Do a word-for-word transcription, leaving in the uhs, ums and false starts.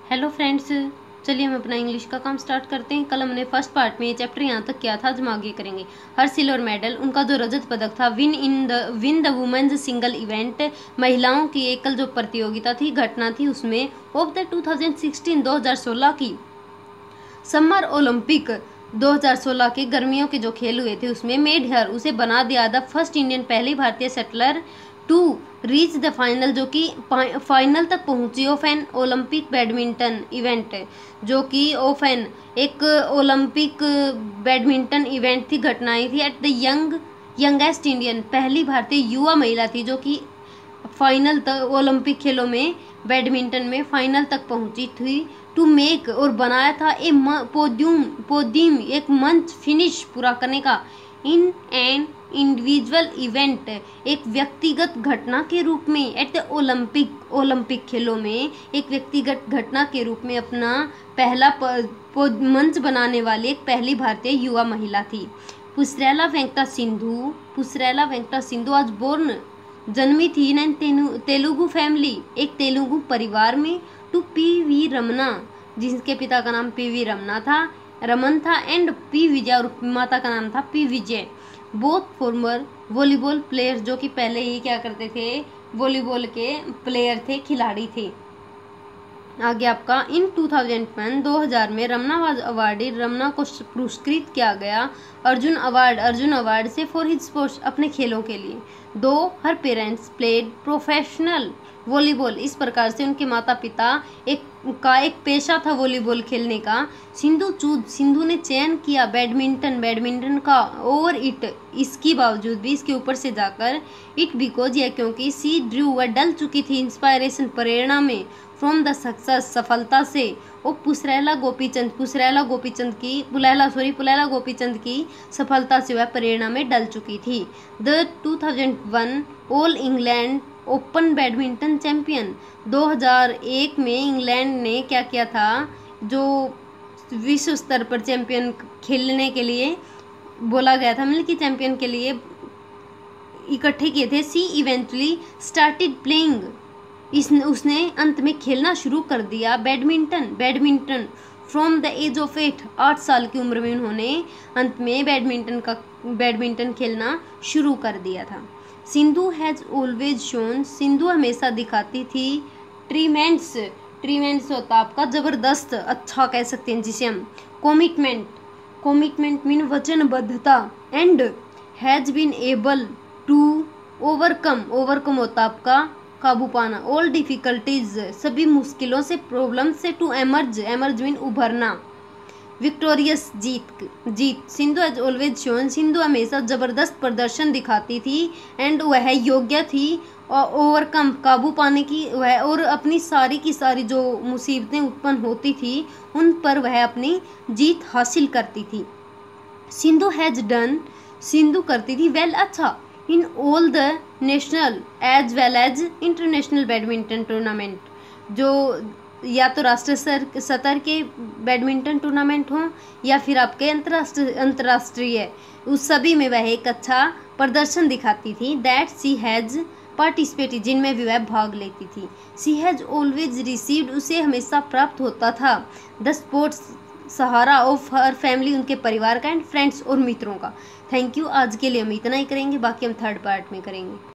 Hello friends, चलिए हम अपना इंग्लिश का काम स्टार्ट करते हैं। कल हमने फर्स्ट पार्ट में ये चैप्टर यहाँ तक किया था, आज हम आगे करेंगे। हर सिल्वर मेडल, उनका जो रजत पदक था, win in the win the women's single event, महिलाओं की एकल जो प्रतियोगिता थी, घटना थी, उसमें of the two thousand sixteen दो हज़ार सोलह की समर ओलंपिक दो हज़ार सोलह के गर्मियों के जो खेल हुए थे उसमें मेड हर, उसे बना दिया द फर्स्ट इंडियन, पहली भारतीय shuttler to reach the final, जो कि फाइनल तक पहुंची of an Olympic badminton event, जो कि ऑफ एन एक ओलंपिक बैडमिंटन इवेंट थी, घटनाएं थी। At the young youngest Indian, पहली भारतीय युवा महिला थी जो कि फाइनल तक ओलंपिक खेलों में बैडमिंटन में फाइनल तक पहुंची थी। टू मेक, और बनाया था ए पोडियम पोडियम एक मंच फिनिश पूरा करने का, इन एन इंडिविजुअल इवेंट, एक व्यक्तिगत घटना के रूप में, एट द ओलंपिक ओलंपिक खेलों में एक व्यक्तिगत घटना के रूप में अपना पहला मंच बनाने वाली एक पहली भारतीय युवा महिला थी। पुसरैला वेंकटा सिंधु पुसरैला वेंकटा सिंधु आज बोर्न, जन्मी थी इन तेलुगु फैमिली, एक तेलुगु परिवार में। टू पी वी रमना, जिसके पिता का नाम पी वी रमना था रमन था एंड पी विजय, और माता का नाम था P Vijay. Both former volleyball player, जो कि पहले ही क्या करते थे, वॉलीबॉल के प्लेयर थे, खिलाड़ी थे। आगे आपका इन टू थाउजेंड वन दो हज़ार में रमना वाज अवार्डेड, रमना को पुरस्कृत किया गया अर्जुन अवार्ड अर्जुन अवार्ड से फॉर हिज स्पोर्ट्स, अपने खेलों के लिए। दो her parents played professional volleyball, इस प्रकार से उनके माता पिता एक का एक पेशा था वॉलीबॉल खेलने का। सिंधु चूज, सिंधु ने चयन किया बैडमिंटन बैडमिंटन का, और इट, इसकी बावजूद भी, इसके ऊपर से जाकर, इट बिकॉज, यह क्योंकि, सी ड्रू, वह डल चुकी थी, इंस्पायरेशन, प्रेरणा में, फ्रॉम द सक्सेस, सफलता से। और पुसरैला गोपीचंद पुसरैला गोपीचंद की पुलैला सॉरी पुलैला गोपीचंद की सफलता से वह प्रेरणा में डल चुकी थी। The two thousand one all England open badminton champion, दो हज़ार एक में इंग्लैंड ने क्या किया था, जो विश्व स्तर पर चैंपियन खेलने के लिए बोला गया था, मतलब कि चैंपियन के लिए इकट्ठे किए थे। सी इवेंचुअली स्टार्टेड प्लेइंग, इस उसने अंत में खेलना शुरू कर दिया badminton badminton from the age of eight, आठ साल की उम्र में उन्होंने अंत में बैडमिंटन का बैडमिंटन खेलना शुरू कर दिया था। Sindhu has always shown, Sindhu हमेशा दिखाती थी, ट्रीमेंट्स ट्रीमेंट्स होता आपका जबरदस्त, अच्छा कह सकते हैं जिसे हम, कमिटमेंट कमिटमेंट मीन वचनबद्धता, and has been able to overcome overcome होता आपका काबू पाना, ऑल डिफिकल्टीज, सभी मुश्किलों से, प्रॉब्लम से, टू एमर्ज एमर्ज मीन उभरना, विक्टोरियस, जीत जीत Sindhu has always shown, Sindhu हमेशा जबरदस्त प्रदर्शन दिखाती थी, एंड वह योग्य थी और ओवरकम, काबू पाने की वह, और अपनी सारी की सारी जो मुसीबतें उत्पन्न होती थी उन पर वह अपनी जीत हासिल करती थी। सिंधु हैज डन, सिंधु करती थी वेल, अच्छा, in all the national as well as international badminton tournament, जो या तो राष्ट्रीय सतर के बैडमिंटन टूर्नामेंट हों या फिर आपके अंतर्राष्ट्रीय अंतर्राष्ट्रीय उस सभी में वह एक अच्छा प्रदर्शन दिखाती थी। दैट सी हैज़ पार्टिसिपेटेड, जिनमें भी वह भाग लेती थी। सी हैज़ ऑलवेज रिसीव्ड, उसे हमेशा प्राप्त होता था, द स्पोर्ट्स सहारा ऑफ हर फैमिली, उनके परिवार का, एंड फ्रेंड्स, और मित्रों का। थैंक यू, आज के लिए हम इतना ही करेंगे, बाकी हम थर्ड पार्ट में करेंगे।